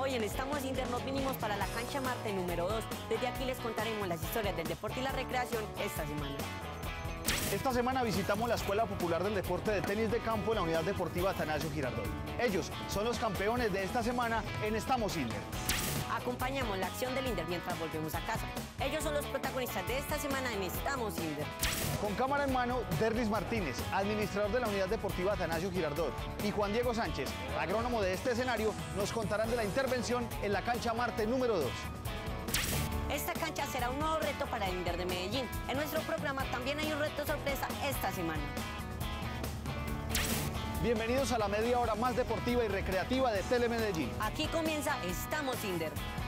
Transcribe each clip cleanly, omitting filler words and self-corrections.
Hoy en Estamos Inder nos vinimos para la cancha Marte número 2. Desde aquí les contaremos las historias del deporte y la recreación esta semana. Esta semana visitamos la Escuela Popular del Deporte de Tenis de Campo en la Unidad Deportiva Atanasio Girardot. Ellos son los campeones de esta semana en Estamos Inder. Acompañamos la acción del Inder mientras volvemos a casa. Ellos son los protagonistas de esta semana en Estamos Inder. Con cámara en mano, Derlis Martínez, administrador de la Unidad Deportiva Atanasio Girardot, y Juan Diego Sánchez, agrónomo de este escenario, nos contarán de la intervención en la cancha Marte número 2. Esta cancha será un nuevo reto para el Inder de Medellín. En nuestro programa también hay un reto sorpresa esta semana. Bienvenidos a la media hora más deportiva y recreativa de Telemedellín. Aquí comienza Estamos Inder.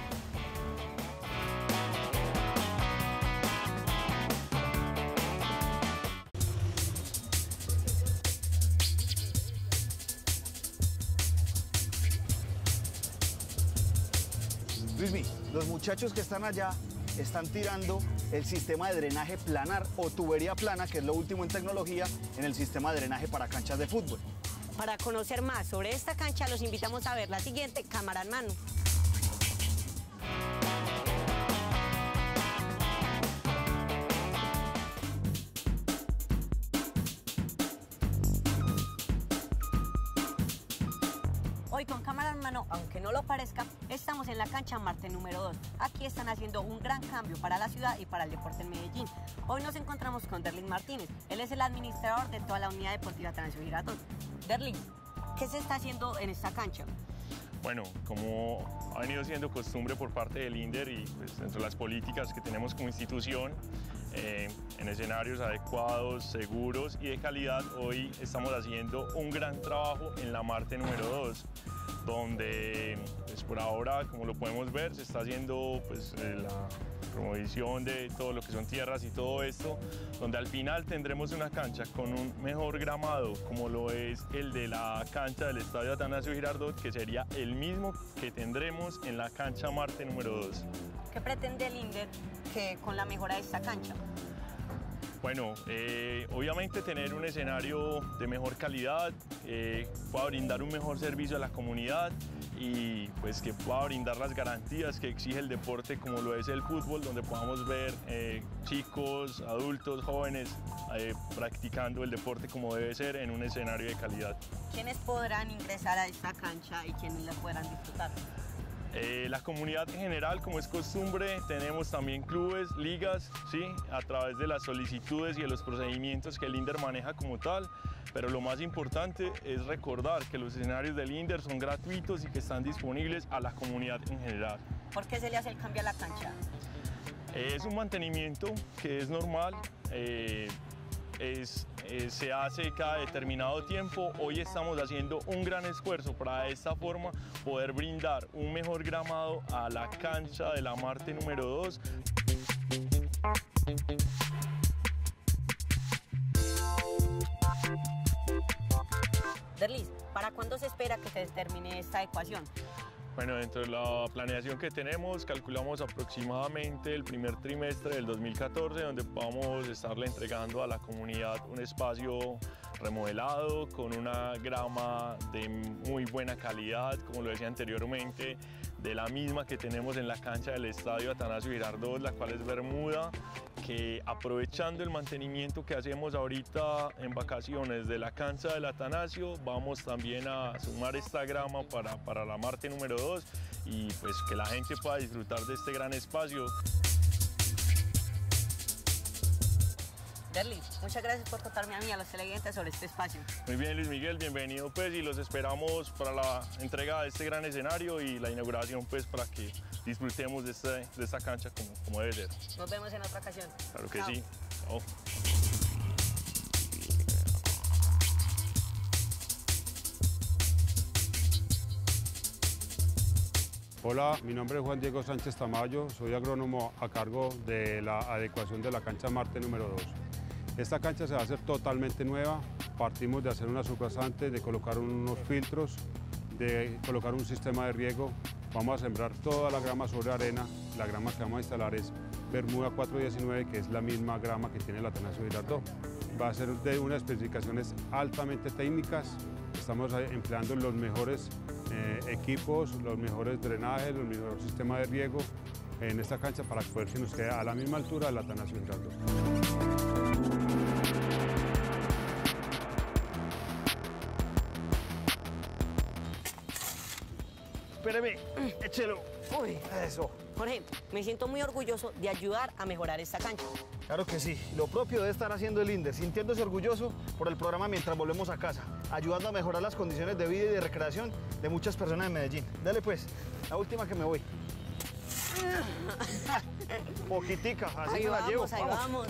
Luismi, los muchachos que están allá están tirando el sistema de drenaje planar o tubería plana, que es lo último en tecnología en el sistema de drenaje para canchas de fútbol. Para conocer más sobre esta cancha, los invitamos a ver la siguiente cámara en mano. Hoy con cámara en mano, aunque no lo parezca, estamos en la cancha Marte número 2. Aquí están haciendo un gran cambio para la ciudad y para el deporte en Medellín. Hoy nos encontramos con Derlis Martínez. Él es el administrador de toda la Unidad Deportiva Atanasio Girardot. Derlis, ¿qué se está haciendo en esta cancha? Bueno, como ha venido siendo costumbre por parte del Inder y pues, dentro de las políticas que tenemos como institución, en escenarios adecuados, seguros y de calidad, hoy estamos haciendo un gran trabajo en la Marte número 2, donde pues, por ahora, como lo podemos ver, se está haciendo pues, la promoción de todo lo que son tierras y todo esto, donde al final tendremos una cancha con un mejor gramado, como lo es el de la cancha del Estadio Atanasio Girardot, que sería el mismo que tendremos en la cancha Marte número 2. ¿Qué pretende el Inder con la mejora de esta cancha? Bueno, obviamente tener un escenario de mejor calidad, pueda brindar un mejor servicio a la comunidad y pues que pueda brindar las garantías que exige el deporte como lo es el fútbol, donde podamos ver chicos, adultos, jóvenes practicando el deporte como debe ser en un escenario de calidad. ¿Quiénes podrán ingresar a esta cancha y quiénes la podrán disfrutar? La comunidad en general, como es costumbre, tenemos también clubes, ligas, ¿sí? A través de las solicitudes y de los procedimientos que el Inder maneja como tal, pero lo más importante es recordar que los escenarios del Inder son gratuitos y que están disponibles a la comunidad en general. ¿Por qué se le hace el cambio a la cancha? Es un mantenimiento que es normal. Se hace cada determinado tiempo. Hoy estamos haciendo un gran esfuerzo para de esta forma poder brindar un mejor gramado a la cancha de la Marte número 2. Derlis, ¿para cuándo se espera que se termine esta ecuación? Bueno, dentro de la planeación que tenemos, calculamos aproximadamente el primer trimestre del 2014, donde vamos a estarle entregando a la comunidad un espacio remodelado, con una grama de muy buena calidad, como lo decía anteriormente, de la misma que tenemos en la cancha del Estadio Atanasio Girardot, la cual es bermuda, que aprovechando el mantenimiento que hacemos ahorita en vacaciones de la cancha del Atanasio, vamos también a sumar esta grama para la Marte número 2 y pues que la gente pueda disfrutar de este gran espacio. Derlis, muchas gracias por contarme a mí, a los televidentes, sobre este espacio. Muy bien, Luis Miguel, bienvenido pues y los esperamos para la entrega de este gran escenario y la inauguración pues para que disfrutemos de esta cancha como debe ser. Nos vemos en otra ocasión. Claro que Chao. sí. Chao. Hola, mi nombre es Juan Diego Sánchez Tamayo, soy agrónomo a cargo de la adecuación de la cancha Marte número 2. Esta cancha se va a hacer totalmente nueva, partimos de hacer una subrasante, de colocar unos filtros, de colocar un sistema de riego, vamos a sembrar toda la grama sobre arena, la grama que vamos a instalar es Bermuda 419, que es la misma grama que tiene el Atanasio Girardot. Va a ser de unas especificaciones altamente técnicas, estamos empleando los mejores equipos, los mejores drenajes, los mejores sistemas de riego en esta cancha para poder que nos quede a la misma altura de la Atanasio Girardot. Espéreme, échelo. Uy, Eso. Jorge, me siento muy orgulloso de ayudar a mejorar esta cancha. Claro que sí. Lo propio debe estar haciendo el INDER, sintiéndose orgulloso por el programa mientras volvemos a casa, ayudando a mejorar las condiciones de vida y de recreación de muchas personas en Medellín. Dale pues, la última que me voy. Poquitica, así Ahí me la vamos, llevo. ahí vamos.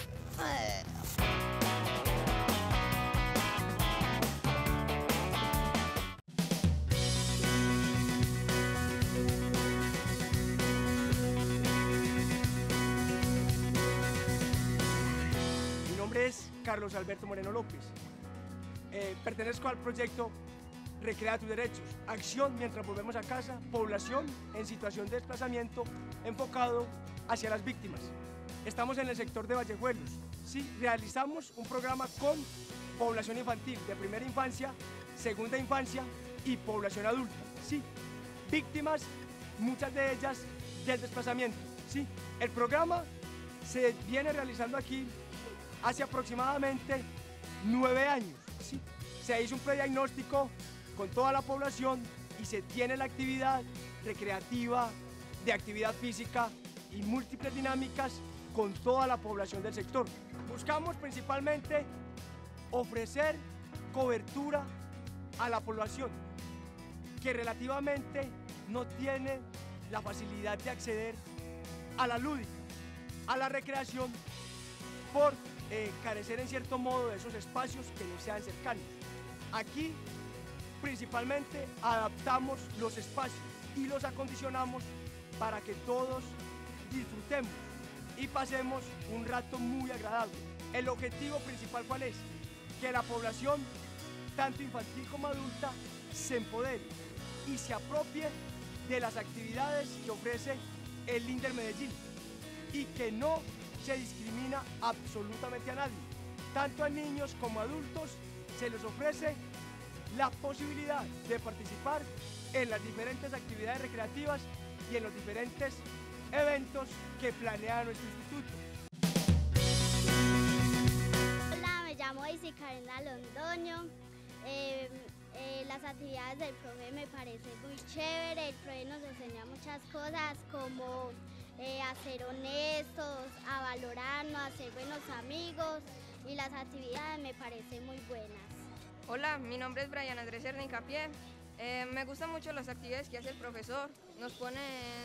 Mi nombre es Carlos Alberto Moreno López. Pertenezco al proyecto Recrea tus derechos, acción mientras volvemos a casa, población en situación de desplazamiento enfocado hacia las víctimas. Estamos en el sector de Vallejuelos. Sí, realizamos un programa con población infantil de primera infancia, segunda infancia y población adulta. Sí, víctimas, muchas de ellas del desplazamiento. Sí, el programa se viene realizando aquí hace aproximadamente 9 años. Sí, se hizo un prediagnóstico con toda la población y se tiene la actividad recreativa, de actividad física y múltiples dinámicas con toda la población del sector. Buscamos principalmente ofrecer cobertura a la población que relativamente no tiene la facilidad de acceder a la lúdica, a la recreación, por carecer en cierto modo de esos espacios que no sean cercanos. Aquí principalmente adaptamos los espacios y los acondicionamos para que todos disfrutemos y pasemos un rato muy agradable. El objetivo principal, ¿cuál es? Que la población, tanto infantil como adulta, se empodere y se apropie de las actividades que ofrece el INDER Medellín y que no se discrimina absolutamente a nadie. Tanto a niños como a adultos se les ofrece la posibilidad de participar en las diferentes actividades recreativas y en los diferentes eventos que planea nuestro instituto. Hola, me llamo Isy Karina Londoño. Las actividades del profe me parecen muy chévere. El profe nos enseña muchas cosas como a ser honestos, a valorarnos, a ser buenos amigos, y las actividades me parecen muy buenas. Hola, mi nombre es Brian Andrés Cerna Hincapié. Me gustan mucho las actividades que hace el profesor. Nos pone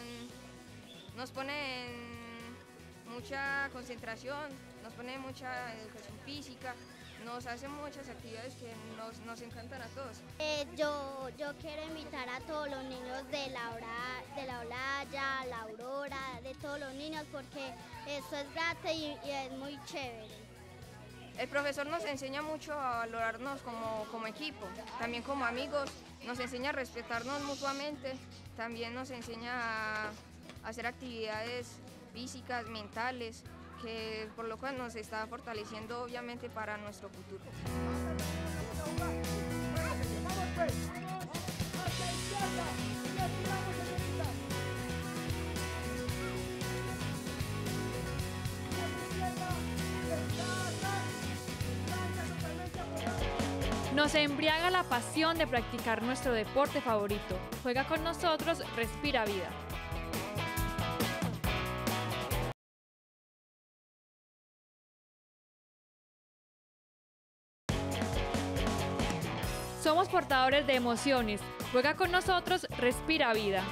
en mucha concentración, nos pone mucha educación física, nos hace muchas actividades que nos encantan a todos. Yo quiero invitar a todos los niños de la Olaya, la Aurora, de todos los niños, porque esto es gratis y es muy chévere. El profesor nos enseña mucho a valorarnos como equipo, también como amigos, nos enseña a respetarnos mutuamente, también nos enseña a hacer actividades físicas, mentales, que por lo cual nos está fortaleciendo obviamente para nuestro futuro. Nos embriaga la pasión de practicar nuestro deporte favorito. Juega con nosotros, respira vida. Somos portadores de emociones. Juega con nosotros, respira vida.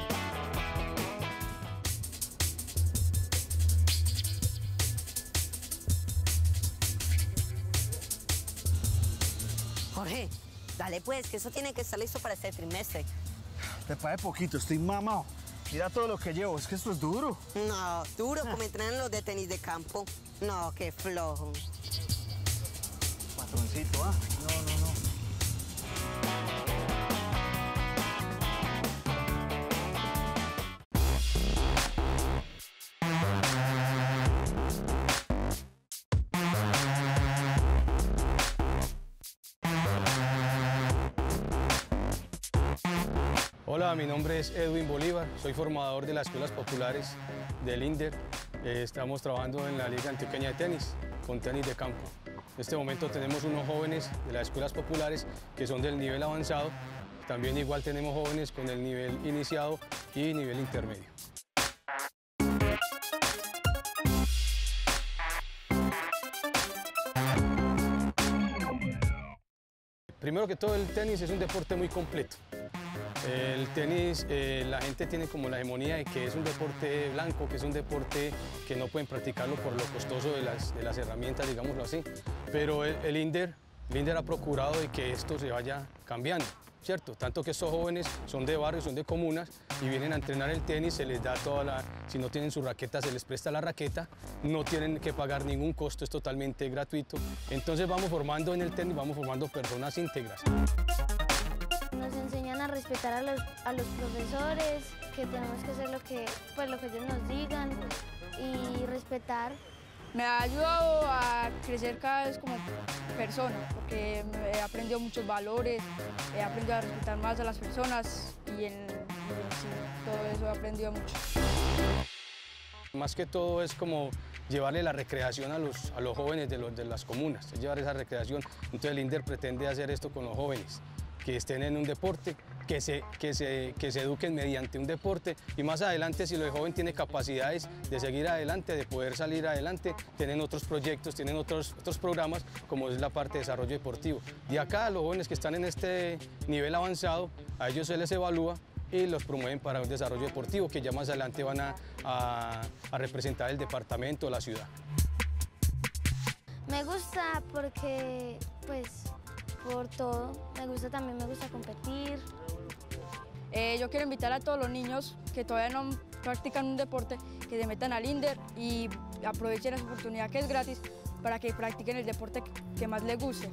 Jorge, dale pues, que eso tiene que estar listo para este trimestre. Te pague poquito, estoy mamado. Mira todo lo que llevo, es que esto es duro. No, duro como entrenan los de tenis de campo. No, qué flojo. Patroncito, ¿ah? No. Hola, mi nombre es Edwin Bolívar, soy formador de las escuelas populares del INDER. Estamos trabajando en la Liga Antioqueña de Tenis, con tenis de campo. En este momento tenemos unos jóvenes de las escuelas populares que son del nivel avanzado. También igual tenemos jóvenes con el nivel iniciado y nivel intermedio. Primero que todo, el tenis es un deporte muy completo. El tenis, la gente tiene como la hegemonía de que es un deporte blanco, que es un deporte que no pueden practicarlo por lo costoso de las herramientas, digámoslo así. Pero el INDER ha procurado de que esto se vaya cambiando, ¿cierto? Tanto que estos jóvenes son de barrios, son de comunas y vienen a entrenar el tenis, se les da si no tienen su raqueta, se les presta la raqueta, no tienen que pagar ningún costo, es totalmente gratuito. Entonces vamos formando en el tenis, vamos formando personas íntegras. Nos enseñan a respetar a los profesores, que tenemos que hacer lo que ellos nos digan y respetar. Me ha ayudado a crecer cada vez como persona, porque he aprendido muchos valores, he aprendido a respetar más a las personas y en sí, todo eso he aprendido mucho. Más que todo es como llevarle la recreación a los jóvenes de las comunas, es llevar esa recreación. Entonces el INDER pretende hacer esto con los jóvenes, que estén en un deporte, que se eduquen mediante un deporte y más adelante, si el joven tiene capacidades de seguir adelante, de poder salir adelante, tienen otros proyectos, tienen otros programas como es la parte de desarrollo deportivo. De acá, los jóvenes que están en este nivel avanzado, a ellos se les evalúa y los promueven para un desarrollo deportivo que ya más adelante van a representar el departamento o la ciudad. Me gusta porque, por todo, también me gusta competir. Yo quiero invitar a todos los niños que todavía no practican un deporte, que se metan al INDER y aprovechen esa oportunidad que es gratis para que practiquen el deporte que más les guste.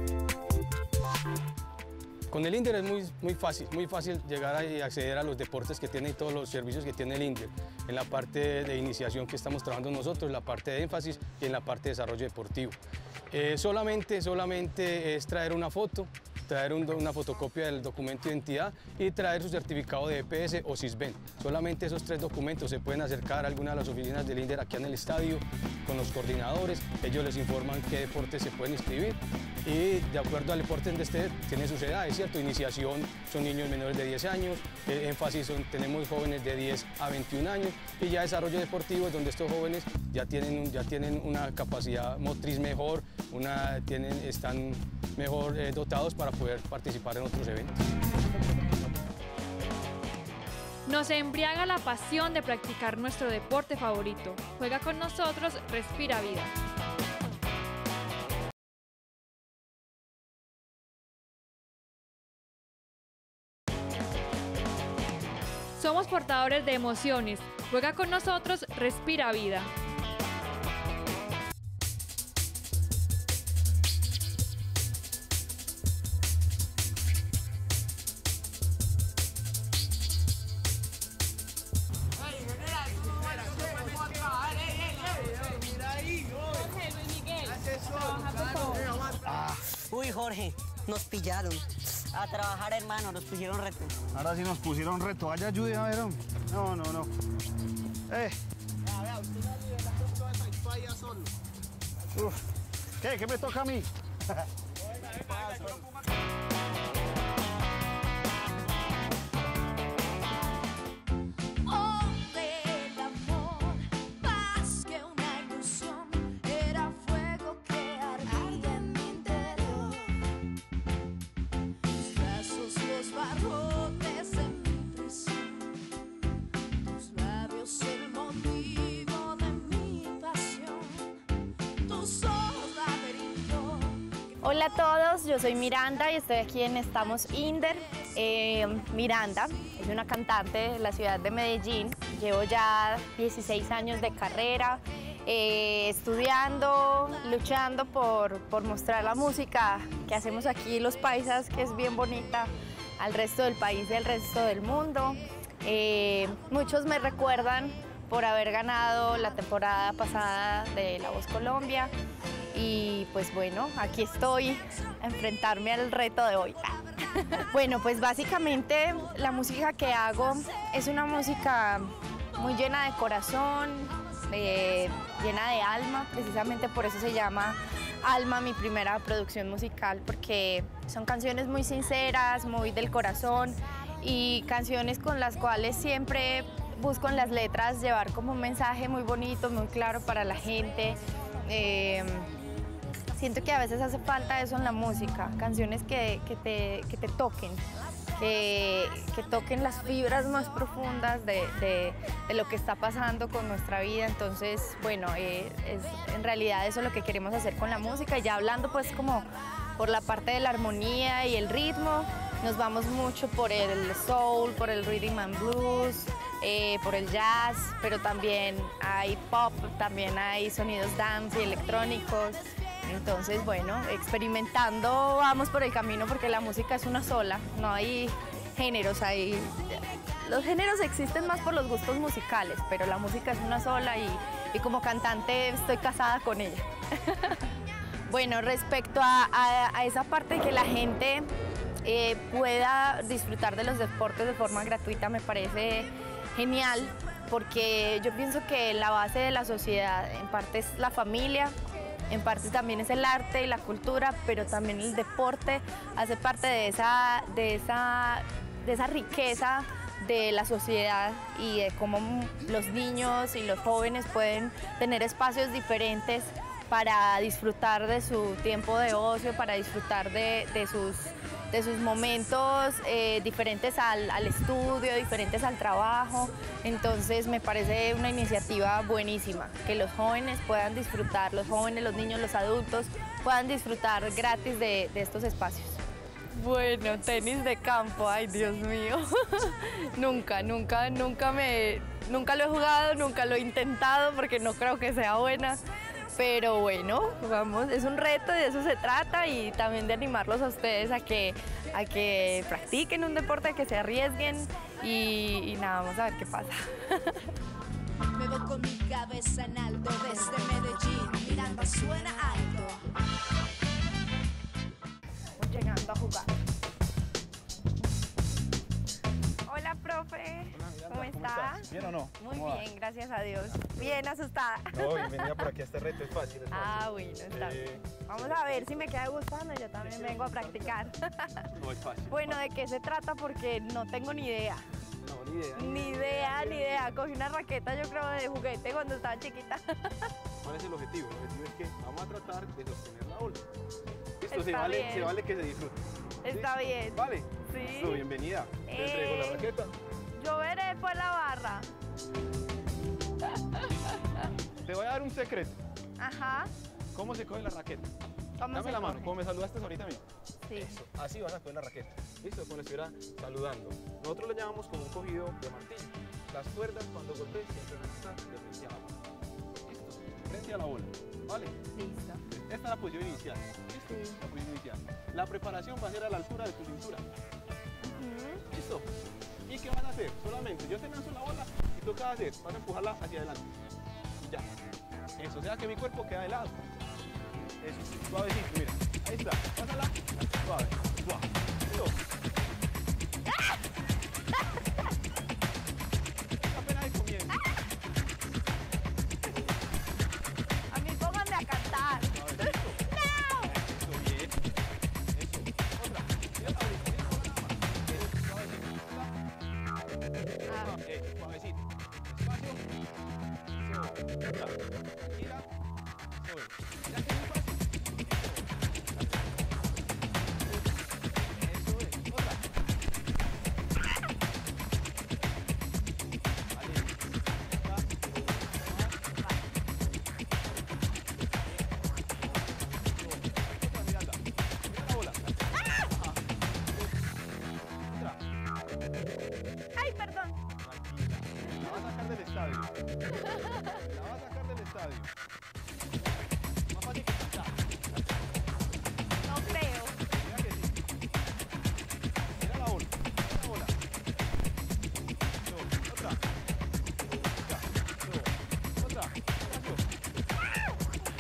Con el INDER es muy fácil llegar y acceder a los deportes que tiene y todos los servicios que tiene el INDER. En la parte de iniciación que estamos trabajando nosotros, en la parte de énfasis y en la parte de desarrollo deportivo. Solamente es traer una foto, traer una fotocopia del documento de identidad y traer su certificado de EPS o SISBEN. Solamente esos 3 documentos se pueden acercar a alguna de las oficinas del INDER aquí en el estadio con los coordinadores. Ellos les informan qué deportes se pueden inscribir y de acuerdo al deporte donde esté tiene sus edades, ¿cierto? Iniciación son niños menores de 10 años, énfasis tenemos jóvenes de 10 a 21 años y ya desarrollo deportivo es donde estos jóvenes ya tienen una capacidad motriz mejor, están mejor dotados para poder participar en otros eventos. Nos embriaga la pasión de practicar nuestro deporte favorito. Juega con nosotros, respira vida. Somos portadores de emociones. Juega con nosotros, respira vida. Uy, Jorge, nos pillaron. A trabajar, hermano, nos pusieron reto. Ahora sí nos pusieron reto. Vaya, ayude, a ver. No. Vea, usted la libera con toda esa historia solo. ¿Qué me toca a mí? Hola a todos, yo soy Miranda y estoy aquí en Estamos INDER. Miranda es una cantante de la ciudad de Medellín, llevo ya 16 años de carrera, estudiando, luchando por mostrar la música que hacemos aquí los paisas, que es bien bonita, al resto del país y al resto del mundo. Muchos me recuerdan por haber ganado la temporada pasada de La Voz Colombia. Y pues bueno, aquí estoy a enfrentarme al reto de hoy. Bueno, pues básicamente la música que hago es una música muy llena de corazón, llena de alma, precisamente por eso se llama Alma, mi primera producción musical, porque son canciones muy sinceras, muy del corazón y canciones con las cuales siempre busco en las letras llevar como un mensaje muy bonito, muy claro para la gente. Siento que a veces hace falta eso en la música, canciones que te toquen, que toquen las fibras más profundas de lo que está pasando con nuestra vida. Entonces, bueno, en realidad eso es lo que queremos hacer con la música. Y ya hablando pues como por la parte de la armonía y el ritmo, nos vamos mucho por el soul, por el rhythm and blues, por el jazz, pero también hay pop, también hay sonidos dance y electrónicos. Entonces, bueno, experimentando vamos por el camino porque la música es una sola, no hay géneros, los géneros existen más por los gustos musicales, pero la música es una sola y como cantante estoy casada con ella. Bueno, respecto a esa parte de que la gente pueda disfrutar de los deportes de forma gratuita, me parece genial, porque yo pienso que la base de la sociedad en parte es la familia, en parte también es el arte y la cultura, pero también el deporte hace parte de esa riqueza de la sociedad y de cómo los niños y los jóvenes pueden tener espacios diferentes para disfrutar de su tiempo de ocio, para disfrutar de sus momentos diferentes al estudio, diferentes al trabajo. Entonces me parece una iniciativa buenísima, que los jóvenes puedan disfrutar, los jóvenes, los niños, los adultos puedan disfrutar gratis de estos espacios. Bueno, tenis de campo, ay Dios mío, nunca lo he jugado, nunca lo he intentado porque no creo que sea buena. Pero bueno, vamos, es un reto y de eso se trata, y también de animarlos a ustedes a que practiquen un deporte, que se arriesguen y nada, vamos a ver qué pasa. Me voy con mi cabeza en alto desde Medellín, Miranda suena alto. Voy llegando a jugar. Hola, profe. ¿Cómo está? ¿Bien o no? Muy bien, gracias a Dios. Bien asustada. No, bienvenida por aquí a este reto, es fácil. Ah, bueno, está bien. Vamos a ver si me queda gustando, yo también vengo a practicar. No, es fácil. Bueno, ¿de qué se trata? Porque no tengo ni idea. No, Ni idea. Cogí una raqueta, yo creo, de juguete cuando estaba chiquita. ¿Cuál es el objetivo? El objetivo es que vamos a tratar de sostener la ola. Listo, Está se vale bien. que se disfrute. Está bien. Vale. Sí. Listo, bienvenida. Te entrego la raqueta. Yo veré después la barra. Te voy a dar un secreto. Ajá. ¿Cómo se coge la raqueta? ¿Cómo Dame se la mano, coge? como me saludaste ahorita mismo. Sí. Eso, así vas a coger la raqueta. Listo, como le estuviera saludando. Nosotros lo llamamos como un cogido de martillo. Las cuerdas cuando golpees siempre van a estar de frente a la bola. Listo, frente a la bola. ¿Vale? Listo. Esta es la posición inicial. ¿Listo? Sí. La posición inicial. La preparación va a ser a la altura de tu cintura. ¿Listo? ¿Y qué vas a hacer? Solamente yo te lanzo la bola y tú qué vas a hacer, vas a empujarla hacia adelante. Ya. Eso, o sea que mi cuerpo queda de lado. Eso, suavecito, mira. Ahí está. Pásala. Suave, suave. Listo. Apenas ahí comienza. A mí pónganme a cantar. Suavecito. ¡No! Eso, bien. Eso. Otra. Mira la bolita, mira la bola nada más. Eso, suavecito. Suavecito. Despacio. Eso. Otra. Tranquila. Eso es. Mira que es muy fácil. Eso es. Otra. Vale. Otra, Miranda. Mira la bola. Ajá. Otra. Ay, perdón. Tranquila. La vas a sacar del estadio. La vas a sacar del estadio. Más fácil que cantar. No creo. Mira que sí. Mira la bola. Mira la bola. Eso. Otra. Otra. Eso. Otra. Eso.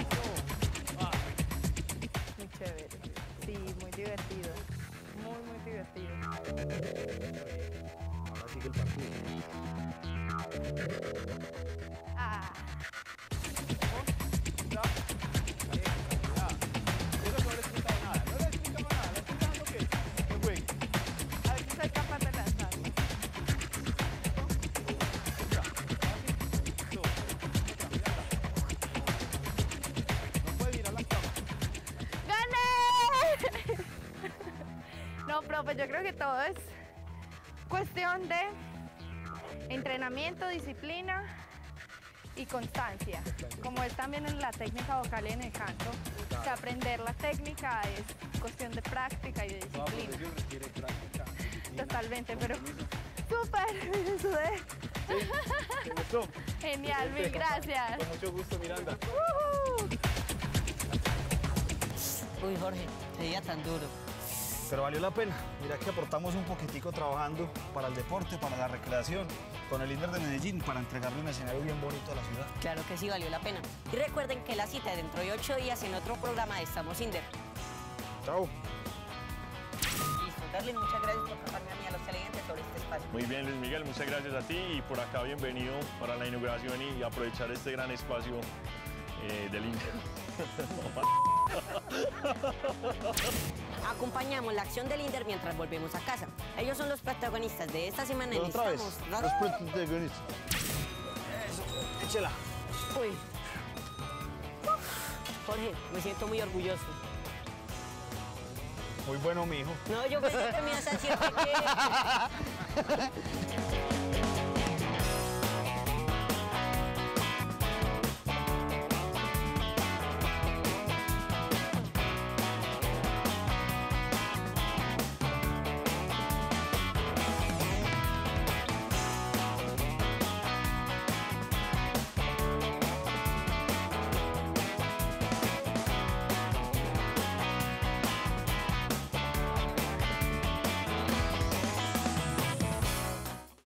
Eso. Ah. Muy chévere. Sí, muy divertido. Muy Ah. Eso no le explicaba nada, no le explicaba nada, le estoy dando que juegue. A ver si soy capaz de lanzarlo. No puede mirar las cámaras. ¡Gané! No, profe, yo creo que todo es cuestión de entrenamiento, disciplina y constancia. Como es también en la técnica vocal y en el canto, o sea, aprender la técnica es cuestión de práctica y de disciplina. Eso requiere práctica. Totalmente, pero súper, me sudé. ¿Sí? ¿Te gustó? Genial, mil gracias. Con mucho gusto, Miranda. Uy, Jorge, qué día tan duro. Pero valió la pena. Mira que aportamos un poquitico trabajando para el deporte, para la recreación, con el INDER de Medellín, para entregarle un escenario bien bonito a la ciudad. Claro que sí, valió la pena. Y recuerden que la cita es dentro de 8 días en otro programa de Estamos INDER. Chao. Listo, Darlene, muchas gracias por contarme a mí a los televidentes sobre este espacio. Muy bien, Luis Miguel, muchas gracias a ti y por acá bienvenido para la inauguración y aprovechar este gran espacio del INDER. Acompañamos la acción del INDER mientras volvemos a casa. Ellos son los protagonistas de esta semana en Otra vez, Estamos... los protagonistas. Eso, échela. Uy. Jorge, me siento muy orgulloso. Muy bueno, mijo. No, yo pensé que me ibas a decir que...